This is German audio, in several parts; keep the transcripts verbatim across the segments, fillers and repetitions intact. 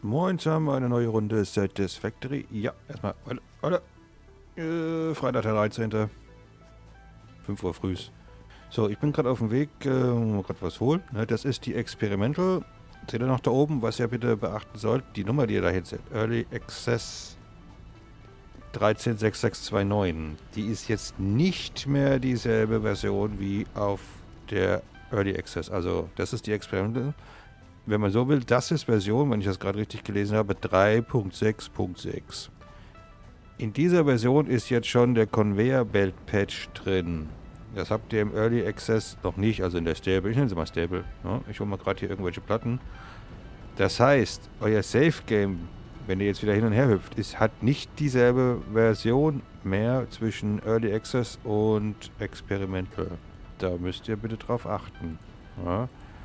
Moin zusammen, eine neue Runde Satisfactory. Ja, erstmal, warte, warte. Äh, Freitag der dreizehnte fünf Uhr früh. So, ich bin gerade auf dem Weg, äh, gerade was holen. Ne, das ist die Experimental. Seht ihr noch da oben, was ihr bitte beachten sollt? Die Nummer, die ihr da hinten seht. Early Access dreizehn sechs sechs zwei neun. Die ist jetzt nicht mehr dieselbe Version wie auf der Early Access. Also, das ist die Experimental. Wenn man so will, das ist Version, wenn ich das gerade richtig gelesen habe, drei Punkt sechs Punkt sechs. In dieser Version ist jetzt schon der Conveyor Belt Patch drin. Das habt ihr im Early Access noch nicht, also in der Stable. Ich nenne sie mal Stable. Ne? Ich hole mal gerade hier irgendwelche Platten. Das heißt, euer Safe Game, wenn ihr jetzt wieder hin und her hüpft, ist, hat nicht dieselbe Version mehr zwischen Early Access und Experimental. Da müsst ihr bitte drauf achten. Ja?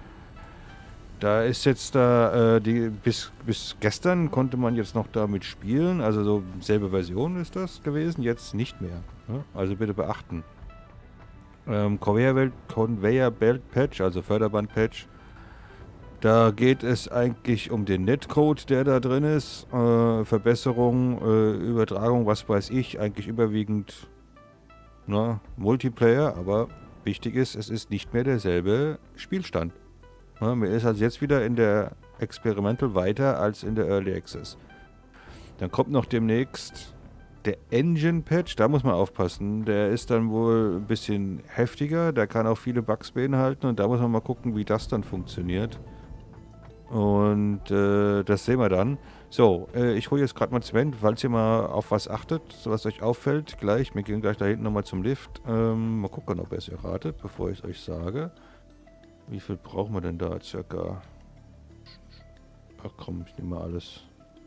Da ist jetzt da, äh, die, bis, bis gestern konnte man jetzt noch damit spielen, also so selbe Version ist das gewesen, jetzt nicht mehr. Ne? Also bitte beachten. Ähm, Conveyor Belt, Conveyor Belt Patch, also Förderband Patch, da geht es eigentlich um den Netcode, der da drin ist, äh, Verbesserung, äh, Übertragung, was weiß ich, eigentlich überwiegend na, Multiplayer, aber wichtig ist, es ist nicht mehr derselbe Spielstand. Ja, man ist also jetzt wieder in der Experimental weiter als in der Early Access. Dann kommt noch demnächst der Engine Patch, da muss man aufpassen. Der ist dann wohl ein bisschen heftiger, der kann auch viele Bugs beinhalten und da muss man mal gucken, wie das dann funktioniert. Und äh, das sehen wir dann. So, äh, ich hole jetzt gerade mal Sven, falls ihr mal auf was achtet, was euch auffällt, gleich. Wir gehen gleich da hinten nochmal zum Lift. Ähm, mal gucken, ob ihr es erratet, bevor ich es euch sage. Wie viel brauchen wir denn da circa? Ach komm, ich nehme mal alles.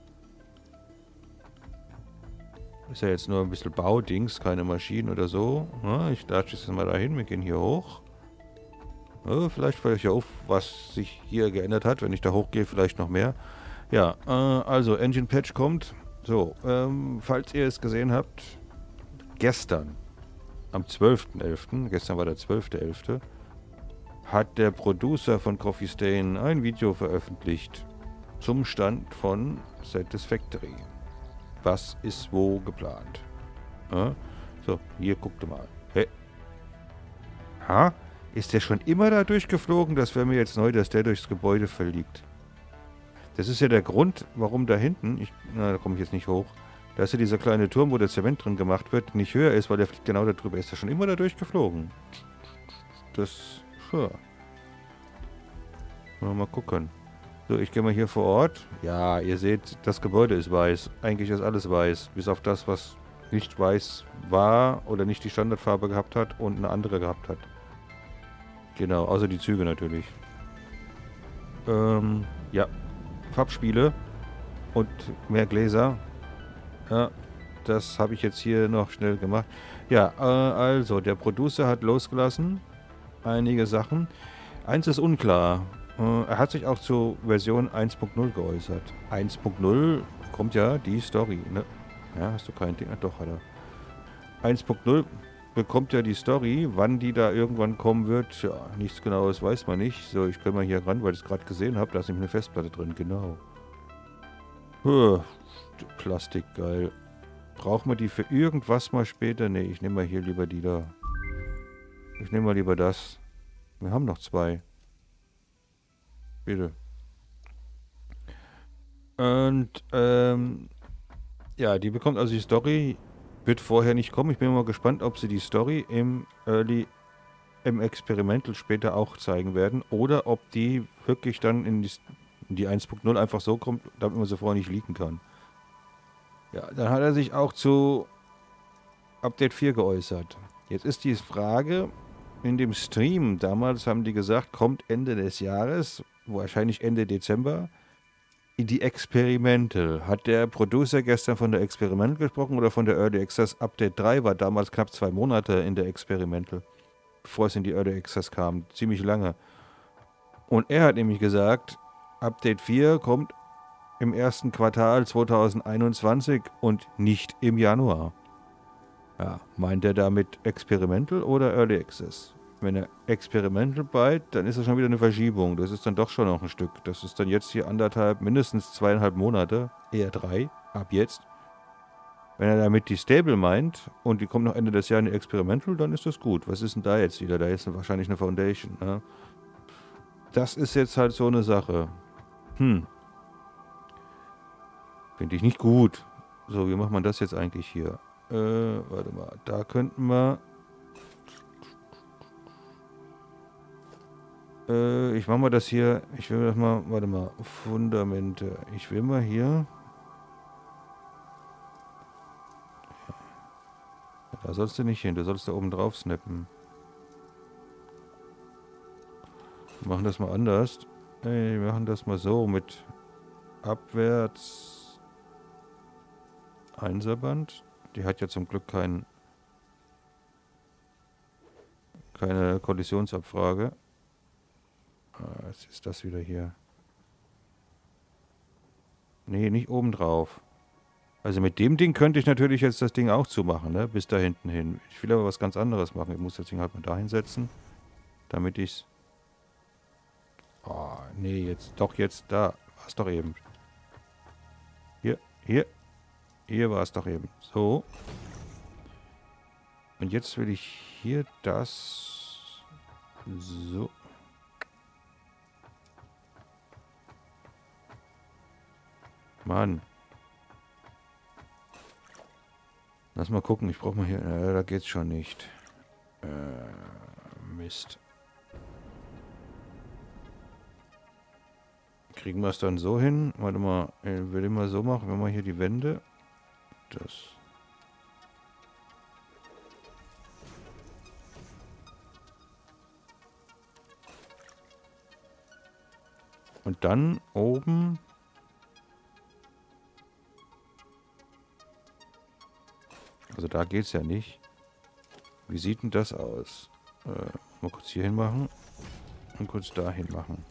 Ist ja jetzt nur ein bisschen Baudings, keine Maschinen oder so. Na, ich latsche jetzt mal dahin, wir gehen hier hoch. Ja, vielleicht fällt euch auf, was sich hier geändert hat. Wenn ich da hochgehe, vielleicht noch mehr. Ja, äh, also Engine Patch kommt. So, ähm, falls ihr es gesehen habt, gestern, am zwölften elften, gestern war der zwölfte elfte, hat der Producer von Coffee Stain ein Video veröffentlicht zum Stand von Satisfactory. Was ist wo geplant? Ja? So, hier guckt mal. Hey. Ha? Ist der schon immer da durchgeflogen? Das wäre mir jetzt neu, dass der durchs Gebäude verliegt. Das ist ja der Grund, warum da hinten, ich, na, da komme ich jetzt nicht hoch, da ist ja dieser kleine Turm, wo der Zement drin gemacht wird, nicht höher ist, weil der fliegt genau da drüber. Ist der schon immer da durchgeflogen? Das... Ja. Mal gucken. So, ich gehe mal hier vor Ort. Ja, ihr seht, das Gebäude ist weiß. Eigentlich ist alles weiß. Bis auf das, was nicht weiß war oder nicht die Standardfarbe gehabt hat und eine andere gehabt hat. Genau, außer die Züge natürlich. Ähm, ja. Farbspiele und mehr Gläser. Ja, das habe ich jetzt hier noch schnell gemacht. Ja, äh, also, der Producer hat losgelassen. Einige Sachen. Eins ist unklar. Äh, er hat sich auch zur Version eins Punkt null geäußert. eins Punkt null kommt ja die Story, ne? Ja, hast du kein Ding? Doch, hat er. eins Punkt null bekommt ja die Story. Wann die da irgendwann kommen wird, ja, nichts Genaues weiß man nicht. So, ich kann mal hier ran, weil ich es gerade gesehen habe. Da ist nämlich eine Festplatte drin, genau. Puh, Plastik, geil. Brauchen wir die für irgendwas mal später? Ne, ich nehme mal hier lieber die da. Ich nehme mal lieber das. Wir haben noch zwei. Bitte. Und, ähm, ja, die bekommt also die Story, wird vorher nicht kommen. Ich bin mal gespannt, ob sie die Story im Early, im Experimental später auch zeigen werden oder ob die wirklich dann in die, in die eins Punkt null einfach so kommt, damit man sie vorher nicht leaken kann. Ja, dann hat er sich auch zu Update vier geäußert. Jetzt ist die Frage, in dem Stream damals haben die gesagt, kommt Ende des Jahres, wahrscheinlich Ende Dezember, in die Experimental. Hat der Producer gestern von der Experimental gesprochen oder von der Early Access? Update drei war damals knapp zwei Monate in der Experimental, bevor es in die Early Access kam. Ziemlich lange. Und er hat nämlich gesagt, Update vier kommt im ersten Quartal zweitausendeinundzwanzig und nicht im Januar. Ja, meint er damit Experimental oder Early Access? Wenn er Experimental byte, dann ist das schon wieder eine Verschiebung. Das ist dann doch schon noch ein Stück. Das ist dann jetzt hier anderthalb, mindestens zweieinhalb Monate, eher drei, ab jetzt. Wenn er damit die Stable meint und die kommt noch Ende des Jahres in die Experimental, dann ist das gut. Was ist denn da jetzt wieder? Da ist wahrscheinlich eine Foundation. Ne? Das ist jetzt halt so eine Sache. Hm. Finde ich nicht gut. So, wie macht man das jetzt eigentlich hier? Äh, warte mal. Da könnten wir... Äh, ich mache mal das hier... Ich will das mal... Warte mal. Fundamente. Ich will mal hier... Da sollst du nicht hin. Du sollst da oben drauf snappen. Wir machen das mal anders. Ey, wir machen das mal so mit abwärts Einserband. Die hat ja zum Glück kein, keine Kollisionsabfrage. Ah, jetzt ist das wieder hier. Nee, nicht oben drauf. Also mit dem Ding könnte ich natürlich jetzt das Ding auch zumachen, ne? Bis da hinten hin. Ich will aber was ganz anderes machen. Ich muss das Ding halt mal da hinsetzen, damit ich's... Oh, nee, jetzt, doch jetzt, da. War es doch eben. Hier, hier. Hier war es doch eben. So. Und jetzt will ich hier das... So. Mann. Lass mal gucken, ich brauche mal hier... Äh, da geht's schon nicht. Äh, Mist. Kriegen wir es dann so hin? Warte mal, ich will ich mal so machen, wenn wir hier die Wände... Das... Und dann oben... Also da geht's ja nicht. Wie sieht denn das aus? Äh, mal kurz hier hin machen. Und kurz dahin machen.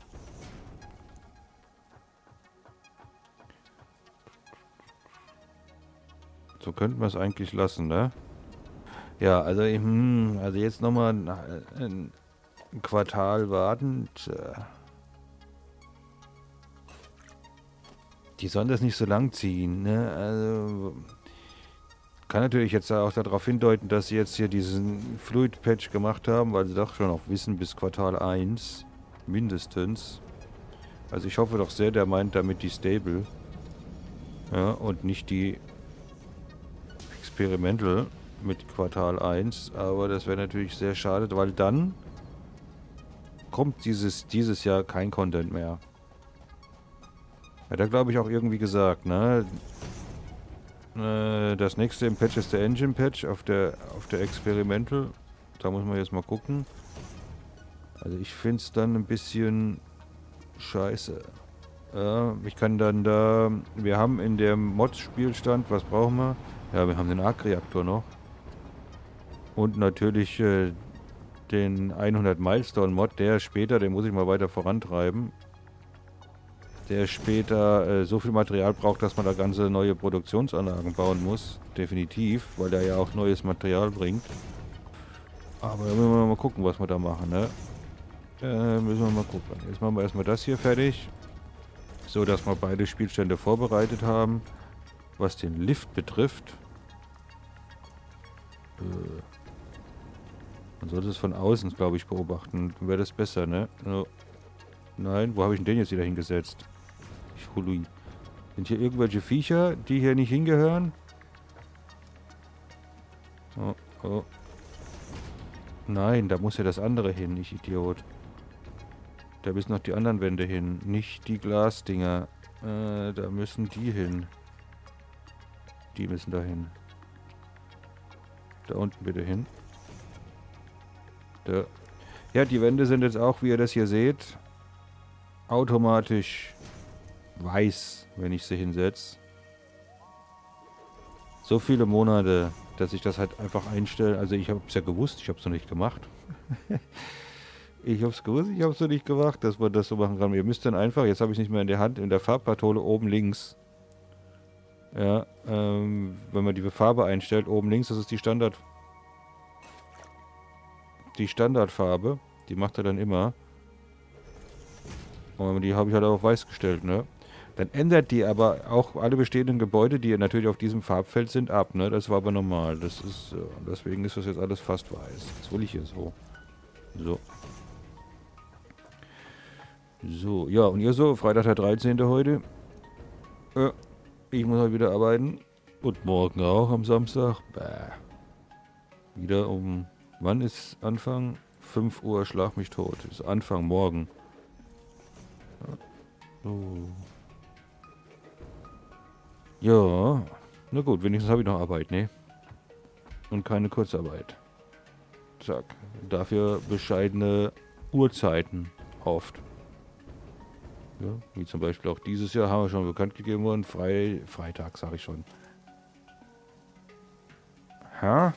So könnten wir es eigentlich lassen, ne? Ja, also, hm, also jetzt nochmal ein, ein Quartal warten. Die sollen das nicht so lang ziehen, ne? Also... Kann natürlich jetzt auch darauf hindeuten, dass sie jetzt hier diesen Fluid-Patch gemacht haben, weil sie doch schon auch wissen, bis Quartal eins mindestens. Also ich hoffe doch sehr, der meint damit die Stable. Ja, und nicht die Experimental mit Quartal eins. Aber das wäre natürlich sehr schade, weil dann kommt dieses, dieses Jahr kein Content mehr. Hat er, glaube ich, auch irgendwie gesagt, ne? Das nächste im Patch ist der Engine Patch auf der auf der Experimental. Da muss man jetzt mal gucken. Also ich finde es dann ein bisschen scheiße. Ja, ich kann dann da... Wir haben in dem Mods-Spielstand... Was brauchen wir? Ja, wir haben den Arc-Reaktor noch. Und natürlich äh, den hundert Milestone-Mod. Der später, den muss ich mal weiter vorantreiben. Der später äh, so viel Material braucht, dass man da ganze neue Produktionsanlagen bauen muss. Definitiv, weil der ja auch neues Material bringt. Aber da müssen wir mal gucken, was wir da machen, ne? Äh, müssen wir mal gucken. Jetzt machen wir erstmal das hier fertig. So, dass wir beide Spielstände vorbereitet haben. Was den Lift betrifft. Äh, man sollte es von außen, glaube ich, beobachten. Dann wäre das besser, ne? So. Nein, wo habe ich denn den jetzt wieder hingesetzt? Hui. Sind hier irgendwelche Viecher, die hier nicht hingehören? Oh, oh. Nein, da muss ja das andere hin, ich Idiot. Da müssen noch die anderen Wände hin, nicht die Glasdinger. Äh, da müssen die hin. Die müssen da hin. Da unten bitte hin. Da. Ja, die Wände sind jetzt auch, wie ihr das hier seht, automatisch weiß, wenn ich sie hinsetze. So viele Monate, dass ich das halt einfach einstelle. Also ich habe es ja gewusst, ich habe es noch nicht gemacht. Ich habe es gewusst, ich habe es noch nicht gemacht, dass man das so machen kann. Ihr müsst dann einfach, jetzt habe ich es nicht mehr in der Hand, in der Farbpatole oben links. Ja, ähm, wenn man die Farbe einstellt, oben links, das ist die Standard. die Standardfarbe. Die macht er dann immer. Und die habe ich halt auf weiß gestellt, ne? Dann ändert die aber auch alle bestehenden Gebäude, die natürlich auf diesem Farbfeld sind, ab, ne? Das war aber normal. Das ist, äh, deswegen ist das jetzt alles fast weiß. Das will ich hier so. So. So, ja, und ihr so, Freitag der dreizehnte heute. Äh, ich muss heute wieder arbeiten. Und morgen auch am Samstag. Bäh. Wieder um, wann ist Anfang? fünf Uhr, schlag mich tot. Ist Anfang morgen. So. Ja, na gut, wenigstens habe ich noch Arbeit, ne? Und keine Kurzarbeit. Zack. Dafür bescheidene Uhrzeiten oft. Ja, wie zum Beispiel auch dieses Jahr haben wir schon bekannt gegeben worden. Frei, Freitag, sage ich schon. Ha?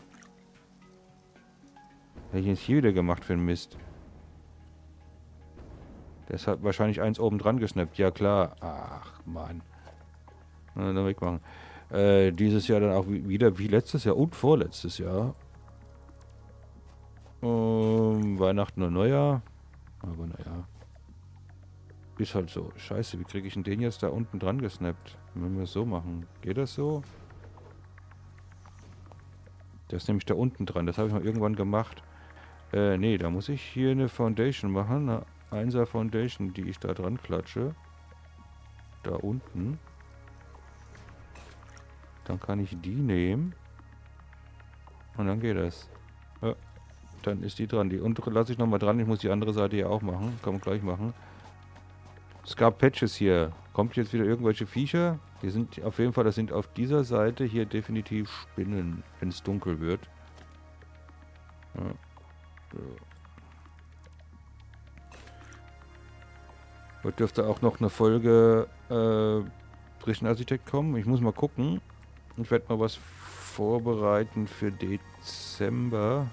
Hätte ich jetzt hier wieder gemacht für einen Mist. Das hat wahrscheinlich eins oben dran gesnappt. Ja klar. Ach, Mann. Na, dann wegmachen. Äh, dieses Jahr dann auch wieder wie letztes Jahr und vorletztes Jahr. Um, Weihnachten und Neujahr. Aber naja. Ist halt so. Scheiße, wie kriege ich denn den jetzt da unten dran gesnappt? Wenn wir es so machen. Geht das so? Der ist nämlich da unten dran. Das habe ich mal irgendwann gemacht. Äh, nee, da muss ich hier eine Foundation machen. Eine Einser Foundation, die ich da dran klatsche. Da unten. Dann kann ich die nehmen. Und dann geht das. Ja, dann ist die dran. Die untere lasse ich nochmal dran. Ich muss die andere Seite ja auch machen. Kann man gleich machen. Es gab Patches hier. Kommt jetzt wieder irgendwelche Viecher? Die sind auf jeden Fall, das sind auf dieser Seite hier definitiv Spinnen, wenn es dunkel wird. Ja. So. Heute dürfte auch noch eine Folge äh, Architekt kommen. Ich muss mal gucken. Ich werde mal was vorbereiten für Dezember,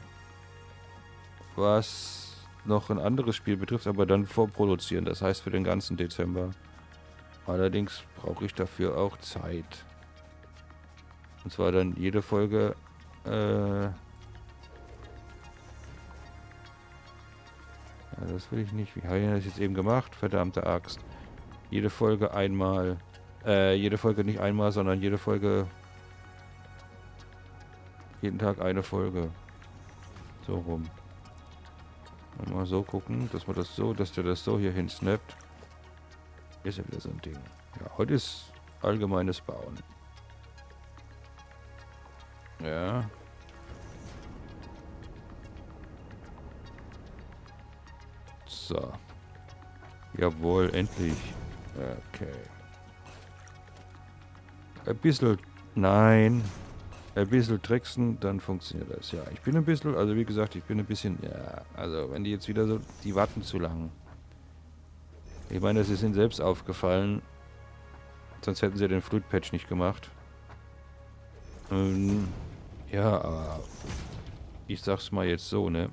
was noch ein anderes Spiel betrifft, aber dann vorproduzieren. Das heißt für den ganzen Dezember. Allerdings brauche ich dafür auch Zeit. Und zwar dann jede Folge äh, ja, das will ich nicht. Wie habe ich das jetzt eben gemacht? Verdammte Axt. Jede Folge einmal. Äh, jede Folge nicht einmal, sondern jede Folge. Jeden Tag eine Folge. So rum. Mal so gucken, dass man das so, dass der das so hier hin snappt. Ist ja wieder so ein Ding. Ja, heute ist allgemeines Bauen. Ja. So. Jawohl, endlich. Okay. Ein bisschen... Nein. Ein bisschen tricksen, dann funktioniert das. Ja, ich bin ein bisschen... Also wie gesagt, ich bin ein bisschen... Ja, also wenn die jetzt wieder so... Die warten zu lang. Ich meine, das ist ihnen selbst aufgefallen. Sonst hätten sie den Flutpatch nicht gemacht. Ähm, ja, aber... Ich sag's mal jetzt so, ne?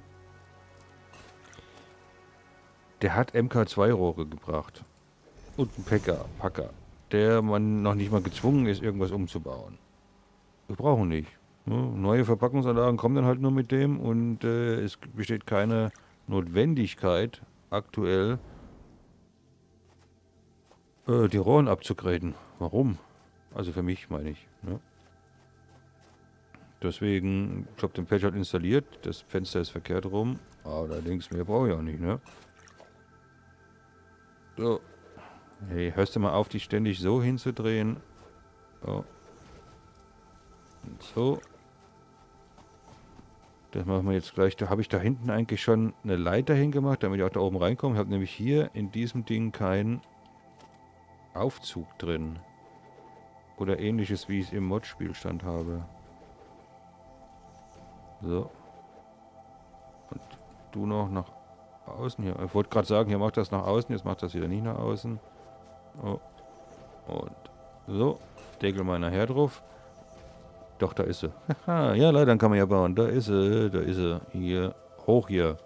Der hat M K zwei Rohre gebracht. Und einen Packer, Packer. Der man noch nicht mal gezwungen ist, irgendwas umzubauen. Wir brauchen nicht. Ne? Neue Verpackungsanlagen kommen dann halt nur mit dem und äh, es besteht keine Notwendigkeit, aktuell äh, die Rohren abzugraden. Warum? Also für mich, meine ich. Ne? Deswegen, ich habe den Patch halt installiert. Das Fenster ist verkehrt rum. Allerdings, mehr brauche ich auch nicht, ne? So. Hey, hörst du mal auf, dich ständig so hinzudrehen? So. Und so. Das machen wir jetzt gleich. Da habe ich da hinten eigentlich schon eine Leiter hingemacht, damit ich auch da oben reinkomme. Ich habe nämlich hier in diesem Ding keinen Aufzug drin. Oder ähnliches, wie ich es im Mod-Spielstand habe. So. Und du noch nach außen hier. Ich wollte gerade sagen, hier macht das nach außen, jetzt macht das wieder nicht nach außen. Oh. Und so. Deckel mal nachher drauf. Doch, da ist sie. Ja, leider, dann kann man ja bauen. Da ist sie, da ist sie. Hier, hoch hier.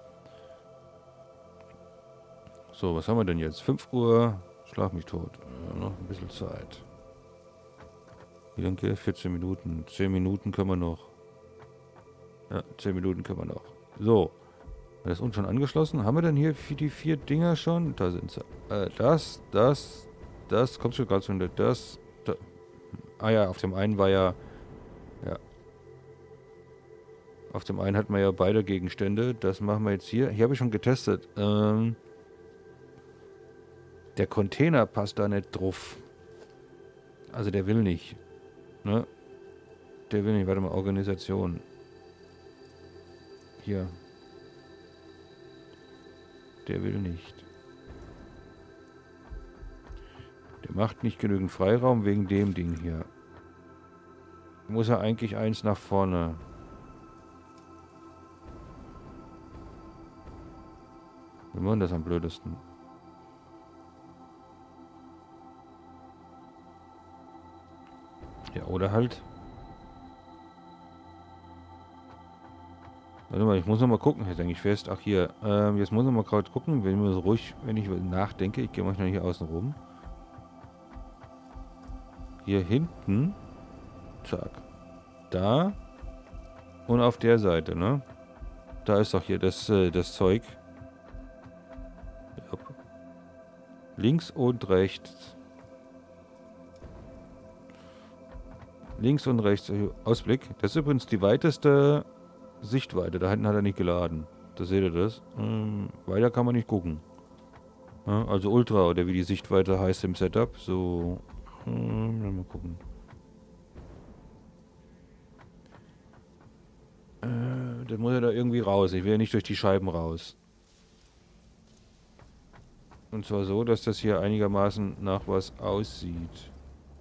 So, was haben wir denn jetzt? fünf Uhr. Schlag mich tot. Ja, noch ein bisschen Zeit. Wie lange geht? vierzehn Minuten. zehn Minuten können wir noch. Ja, zehn Minuten können wir noch. So. Das ist uns schon angeschlossen. Haben wir denn hier für die vier Dinger schon? Da sind sie. Äh, das, das, das, kommt schon gerade schon. Das, da. Ah ja, auf dem einen war ja... Ja. Auf dem einen hatten wir ja beide Gegenstände. Das machen wir jetzt hier. Hier habe ich schon getestet. Ähm, der Container passt da nicht drauf. Also der will nicht. Ne? Der will nicht. Warte mal, Organisation. Hier. Der will nicht. Der macht nicht genügend Freiraum wegen dem Ding hier. Muss er eigentlich eins nach vorne. Wie machen das am blödesten? Ja, oder halt. Warte mal, ich muss noch mal gucken. Jetzt denke ich fest. Ach hier. Ähm, jetzt muss ich mal gerade gucken, wenn ich so ruhig, wenn ich nachdenke. Ich gehe mal schnell hier außen rum. Hier hinten. Zack. Da. Und auf der Seite, ne? Da ist doch hier das, äh, das Zeug. Ja. Links und rechts. Links und rechts. Ausblick. Das ist übrigens die weiteste Sichtweite. Da hinten hat er nicht geladen. Da seht ihr das. Ähm, weiter kann man nicht gucken. Ja, also Ultra, oder wie die Sichtweite heißt im Setup. So. Ähm, mal gucken. Äh, das muss ja da irgendwie raus. Ich will ja nicht durch die Scheiben raus. Und zwar so, dass das hier einigermaßen nach was aussieht.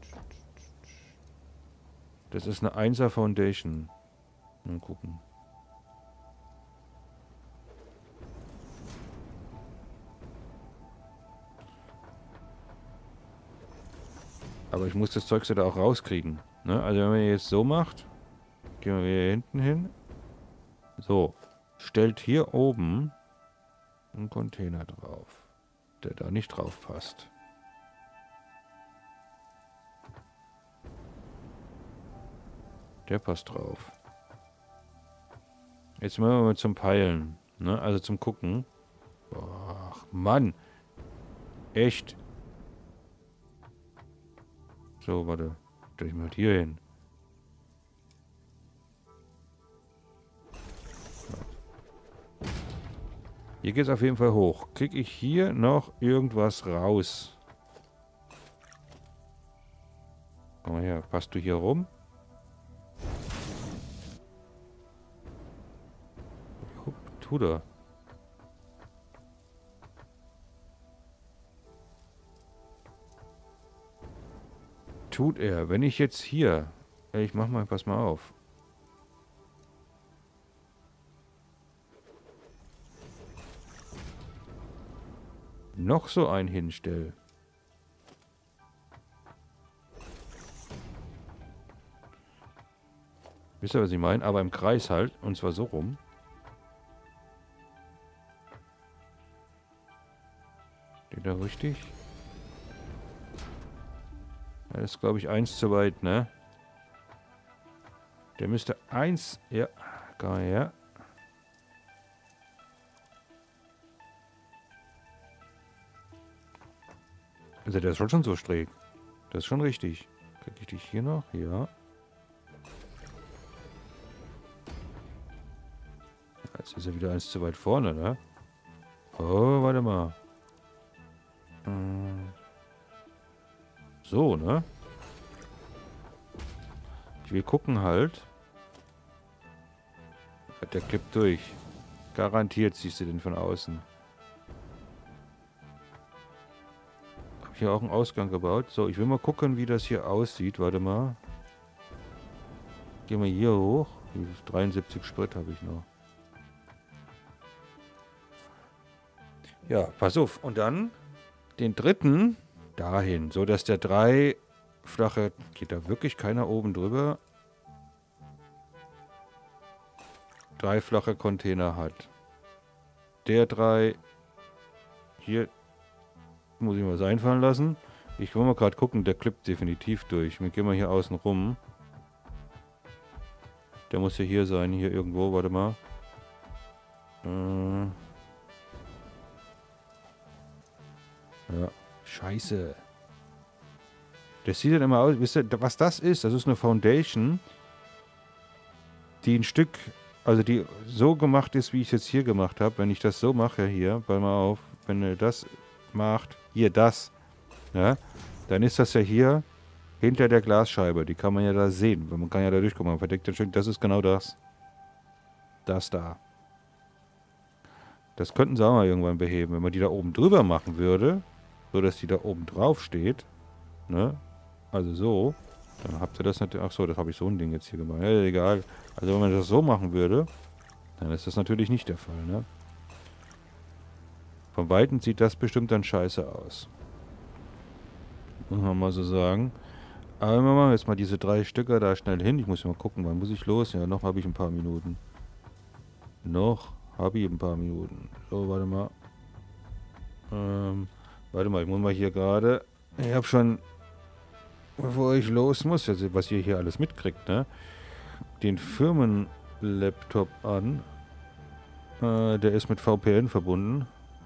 Das ist eine Einser Foundation. Mal gucken. Aber ich muss das Zeug da auch rauskriegen. Ne? Also wenn man jetzt so macht, gehen wir wieder hinten hin. So, stellt hier oben einen Container drauf, der da nicht drauf passt. Der passt drauf. Jetzt machen wir mal zum Peilen, ne? Also zum Gucken. Ach, Mann. Echt. So, warte. Stell ich mal hier hin. Hier geht es auf jeden Fall hoch. Kriege ich hier noch irgendwas raus? Komm mal her. Passt du hier rum? Tut er. Tut er. Wenn ich jetzt hier... Ich mach mal, pass mal auf. Noch so ein hinstell. Wisst ihr, was ich meine? Aber im Kreis halt. Und zwar so rum. Steht da richtig? Das ist, glaube ich, eins zu weit, ne? Der müsste eins... Ja, komm mal her. Also der ist schon so schräg. Das ist schon richtig. Krieg ich dich hier noch? Ja. Jetzt ist er wieder eins zu weit vorne, ne? Oh, warte mal. So, ne? Ich will gucken halt. Der klippt durch. Garantiert siehst du den von außen. Hab hier auch einen Ausgang gebaut. So, ich will mal gucken, wie das hier aussieht. Warte mal. Gehen wir hier hoch. dreiundsiebzig Sprit habe ich noch. Ja, pass auf. Und dann den dritten dahin, so dass der drei flache, geht da wirklich keiner oben drüber, drei flache Container hat. Der drei, hier muss ich mal einfallen lassen. Ich will mal gerade gucken, der klippt definitiv durch. Wir gehen mal hier außen rum. Der muss ja hier sein, hier irgendwo, warte mal. Äh. Ja. Scheiße. Das sieht dann immer aus. Wisst ihr, was das ist? Das ist eine Foundation, die ein Stück, also die so gemacht ist, wie ich es jetzt hier gemacht habe. Wenn ich das so mache hier, pass mal auf, wenn ihr das macht, hier das, ja, dann ist das ja hier hinter der Glasscheibe. Die kann man ja da sehen. Man kann ja da durchgucken. Man verdeckt ein Stück. Das ist genau das. Das da. Das könnten sie auch mal irgendwann beheben. Wenn man die da oben drüber machen würde, so dass die da oben drauf steht, ne? Also so, dann habt ihr das natürlich. Ach so, das habe ich so ein Ding jetzt hier gemacht. Ja, egal. Also wenn man das so machen würde, dann ist das natürlich nicht der Fall, ne? Von Weitem sieht das bestimmt dann scheiße aus. Muss man mal so sagen. Aber wir machen jetzt mal diese drei Stücke da schnell hin. Ich muss mal gucken, wann muss ich los? Ja, noch habe ich ein paar Minuten. Noch habe ich ein paar Minuten. So, warte mal. Ähm, warte mal, ich muss mal hier gerade. Ich habe schon, bevor ich los muss, also was ihr hier alles mitkriegt, ne? Den Firmenlaptop an. Äh, der ist mit V P N verbunden.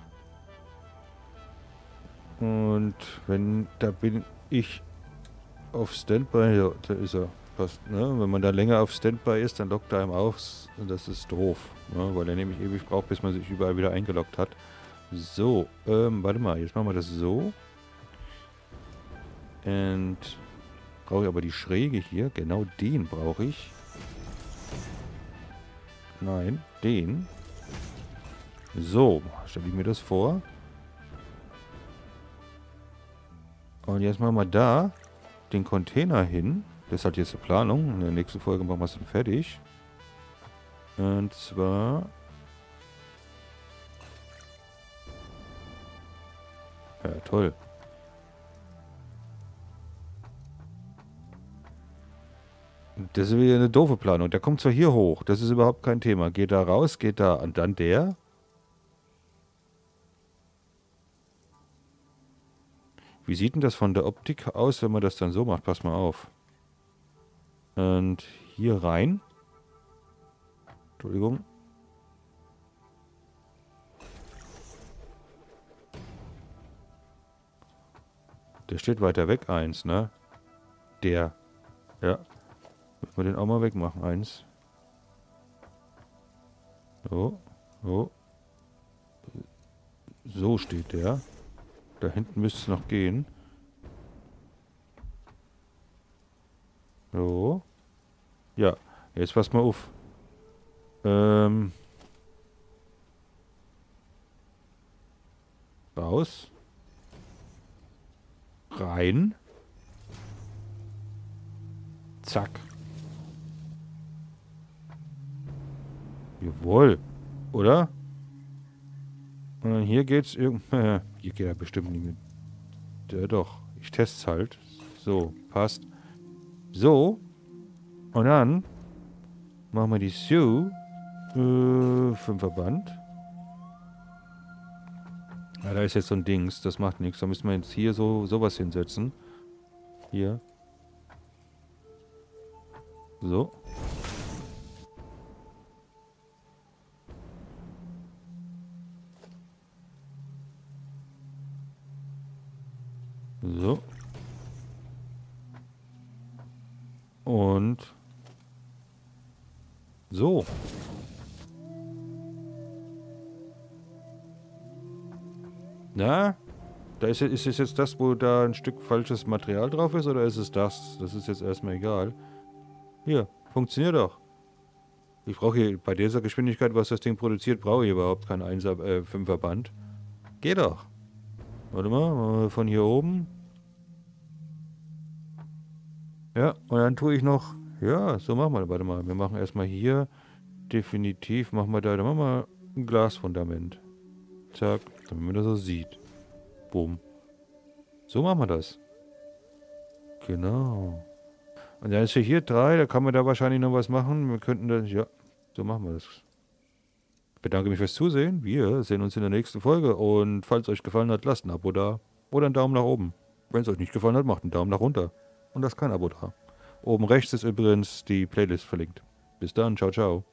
Und wenn, da bin ich auf Standby, ja, da ist er. Passt, ne? Wenn man da länger auf Standby ist, dann lockt er einem auf. Das ist doof, ne? Weil er nämlich ewig braucht, bis man sich überall wieder eingeloggt hat. So, ähm, warte mal, jetzt machen wir das so. Und brauche ich aber die Schräge hier. Genau den brauche ich. Nein, den. So, stelle ich mir das vor. Und jetzt machen wir da den Container hin. Das ist halt jetzt die Planung. In der nächsten Folge machen wir es dann fertig. Und zwar... Ja, toll. Das ist wieder eine doofe Planung. Der kommt zwar hier hoch. Das ist überhaupt kein Thema. Geht da raus, geht da... Und dann der... Wie sieht denn das von der Optik aus, wenn man das dann so macht? Pass mal auf. Und hier rein. Entschuldigung. Der steht weiter weg, eins, ne? Der. Ja. Müssen wir den auch mal wegmachen, eins. So. So. So steht der. Da hinten müsste es noch gehen. So. Ja, jetzt pass mal auf. Ähm. Raus. Rein. Zack. Jawohl. Oder? Und dann hier geht's irgendwie. Hier geht er bestimmt nicht mit. Ja, doch. Ich teste es halt. So, passt. So. Und dann machen wir die so. Äh, Fünferband. Ja, da ist jetzt so ein Dings. Das macht nichts. Da müssen wir jetzt hier so sowas hinsetzen. Hier. So. So. Und so. Na? Da ist, ist es jetzt das, wo da ein Stück falsches Material drauf ist, oder ist es das? Das ist jetzt erstmal egal. Hier, funktioniert doch. Ich brauche hier, bei dieser Geschwindigkeit, was das Ding produziert, brauche ich überhaupt kein einser, äh, Fünferband. Geht doch. Warte mal, von hier oben. Ja, und dann tue ich noch... Ja, so machen wir. Warte mal, wir machen erstmal hier... Definitiv machen wir da... Dann machen wir ein Glasfundament. Zack, damit man das so sieht. Boom. So machen wir das. Genau. Und dann ist ja hier drei, da kann man da wahrscheinlich noch was machen. Wir könnten das... Ja, so machen wir das. Ich bedanke mich fürs Zusehen. Wir sehen uns in der nächsten Folge. Und falls euch gefallen hat, lasst ein Abo da. Oder einen Daumen nach oben. Wenn es euch nicht gefallen hat, macht einen Daumen nach runter. Und lasst kein Abo da. Oben rechts ist übrigens die Playlist verlinkt. Bis dann. Ciao, ciao.